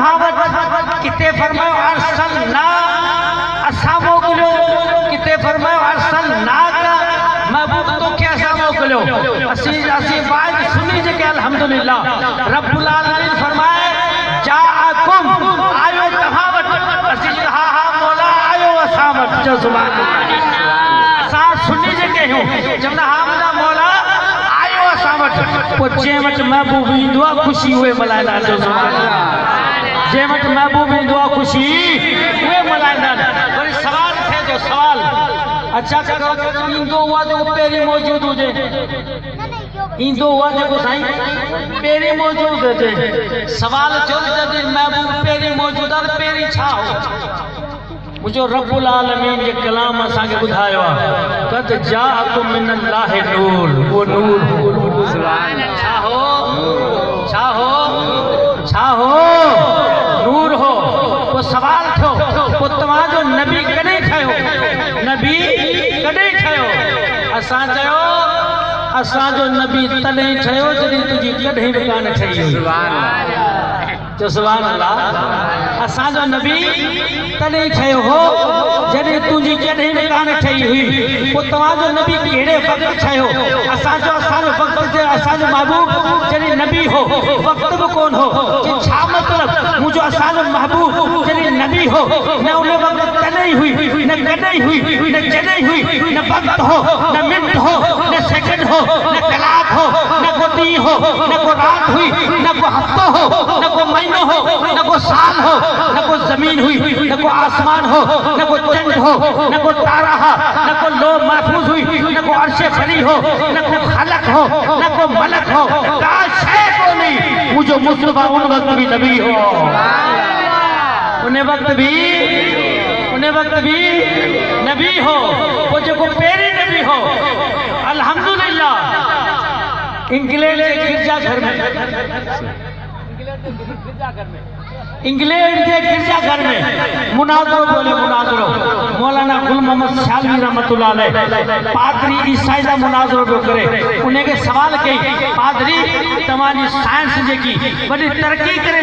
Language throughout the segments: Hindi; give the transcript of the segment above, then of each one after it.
तहावत किते फरमायो अरसलना असा मोकलियो, किते फरमायो अरसलना का महबूब तो क्या असा मोकलियो। असी बात सुनी जे के अल्हम्दुलिल्लाह रब्बुल आलमीन फरमाए जाअकुम आयो तहावत। असी हा हा मौला आयो असा वट जो सुभान अल्लाह सा सुनी जे के हो जब हा मौला मौला आयो असा वट पोचे वट महबूब इंदो खुशी हुए मलाइना जो सुभान अल्लाह। जे वट महबूब इंदो खुशी हुए मलाइना। वरी सवाल थे जो सवाल अच्छा इंदो हुआ जो पेरी मौजूद हुजे इंदो हुआ जो साईं पेरी मौजूद हुजे। सवाल जो जदी महबूब पेरी मौजूद है पेरी छा हो मुझो रब्बुल आलमीन के कलाम असा के बुधायो कद जाअकुम मिनल्लाहि नूर। वो नूर सुभान अल्लाह छा हो छा हो नूर हो। वो सवाल थो वो तवा जो नबी कदे खयो नबी कदे खयो। असा चयो असा जो नबी तने ठयो जदी तुजी कदे भी कान ठई सुभान अल्लाह जो सुभान अल्लाह। असा जो नबी तने ठयो हो जदी तुजी कदे भी कान ठई हुई। वो तवा जो नबी केड़े वक्त ठयो असा जो वक्त जे असा जो महबूब जदी नबी हो वक्त भी कोन हो कि छा मतलब मुझो असा जो महबूब जदी नबी हो न उन वक्त तने हुई न कदे हुई न जदे हुई न वक्त हो न मिनट हो न सेकंड हो न कलाक हो न को दी हो न को रात हुई न को हफ्तो हो न को महीनो हो न को साल हो न को जमीन हुई न को आसमान हो न को चंद हो न को तारा हो न को लो महफूज हुई न को अर्शे फरी हो न को खलक हो न को मलक हो का शे को नहीं। मुझो मुस्तफा उन वक्त भी नबी हो उन वक्त भी नबी हो वो जो पेरी नबी हो। अल्हम्दुलिल्लाह इंग्लैंड के गिरजाघर में मुनाजरो बोले मुनाजरो मौलाना गुल मोहम्मद शालवी रहमतुल्लाह अलैह पादरी ईसाई का मुनाजरो जो करे उन्हें के सवाल कई पादरी तमारी साइंस जेकी बड़ी तरक्की करे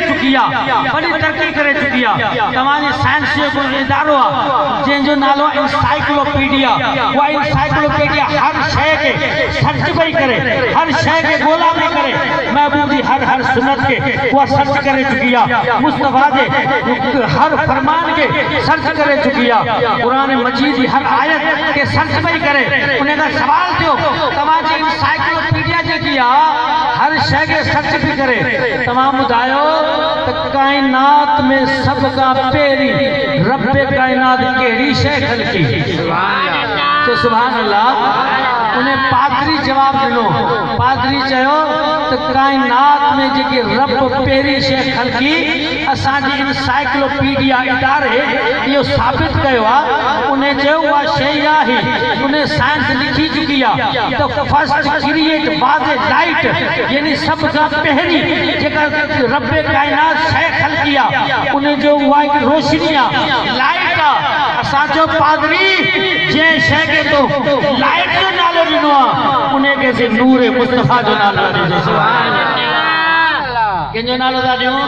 चुकिया तमारी साइंस जो इदारो है जो नालो इंसाइक्लोपीडिया वो इंसाइक्लोपीडिया हर शय के सर्च पई करे हर शय के गोला में करे महबूब जी हर सुन्नत के वो सर्च करे चुकिया मुस्तफा दे हर फरमान के सर्च करे चुकिया कुरान मजीद हर आयत के सर्च पई करे उन्हें का सवाल थियो तमाम इंसाइक्लोपीडिया जे किया हर शय के सर्च भी करे तमाम बुधायो त कायनात में सब का पेरी रब्बे कायनात केड़ी शय खलकी सुभान अल्लाह। तो सुभान अल्लाह उन्हें पादरी जवाब दिनो पादरी चयो तो कायनात में जेके रब पेरी शय खलकी असांजी इंसाइक्लोपीडिया इदारे यो साबित कयो आ उन्हें जो वा शय आहे उन्हें साइंस लिखी चुकी आ तो फर्स्ट क्रिएट बाजे लाइट यानी सब का पहली जेका रब कायनात शय खलकी आ उन्हें जो वा रोशनी आ लाइट आ असा जो पादरी जे शय के तो लाइट जो नालो दिनो आ उन्हें के से नूर मुस्तफा जो नालो दिनो सुभान अल्लाह। केजो नालो दा दियो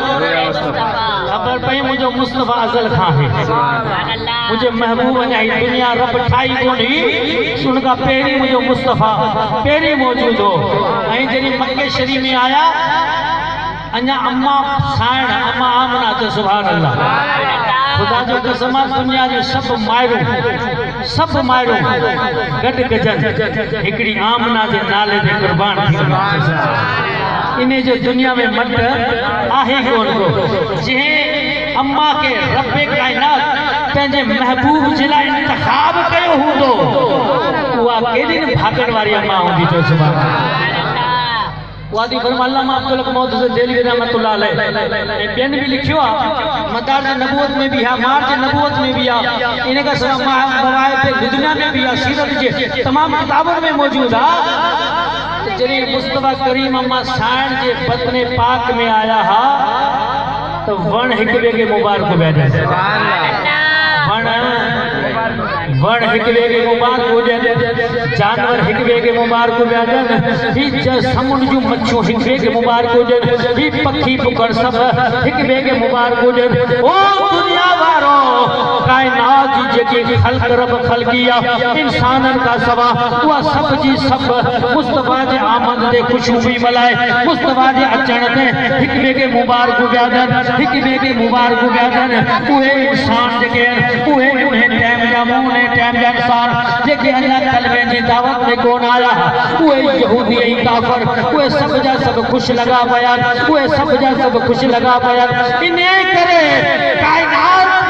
खबर पई मुझो मुस्तफा अजल खां है मुझे महबूब अई दुनिया रब ठाई कोनी उनका पेरी मुझो मुस्तफा पेरी मौजूद हो आई जरी मक्के शरीफ में आया अन्या अम्मा साइण अम्मा आमना तो सुभान अल्लाह खुदा जो कसम दुनिया जो सब मायरू गड गजन एकड़ी आमना जे नाले दे कुर्बान इने जो दुनिया में मट आहे कोन को जे अम्मा के रब्बे कायनात पेंजे महबूब जिला इंतखाब कयो हुंदो उहा केडी भागण वाली अम्मा हुंदी तो सुभान अल्लाह। वादी फरमाल्लामा अब्दुल मौद से दिल्ली रहमतुल्लाह अलैह बेन भी लिखियो मदार नबूवत में भी है मार्ज नबूवत में भी है इने का सब मवायद दुनिया में भी है सीरत के तमाम किताबों में मौजूद है। जरी मुस्तफा करीम अम्मा साइण जे बदने पाक में आया हा तो वण एक बे के मुबारक बैठे सुभान अल्लाह वण वण हिक ॿिए खे मुबारक हुजनि, जानवर हिक ॿिए खे मुबारक हुजनि, ही समुंड जूं मच्छियूं हिक ॿिए खे मुबारक हुजनि, ही पखी पुकड़ सभु हिक ॿिए खे मुबारक हुजनि। ओ दुनिया वारो कायनात जी जेकी ख़ल्क़ रब ख़ल्क़ी आहे इंसाननि खां सवा उहा सभ जी सभ मुस्तफ़ा जे आमद ते ख़ुशियूं पई मल्हाए, मुस्तफ़ा जे अचण ते हिक ॿिए खे मुबारक पिया ॾियनि, हिक ॿिए खे मुबारक पिया ॾियनि। उहे इंसान जेके आहिनि उहे उन टाइम जा उन टाइम जा इंसान जेके अञा कलमे जी दावत में कोन आया, उहे यहूदी ऐं काफ़िर उहे सभ जा सभ ख़ुशि लॻा पिया, उहे सभ जा सभ ख़ुशि लॻा पिया। इन करे कायनात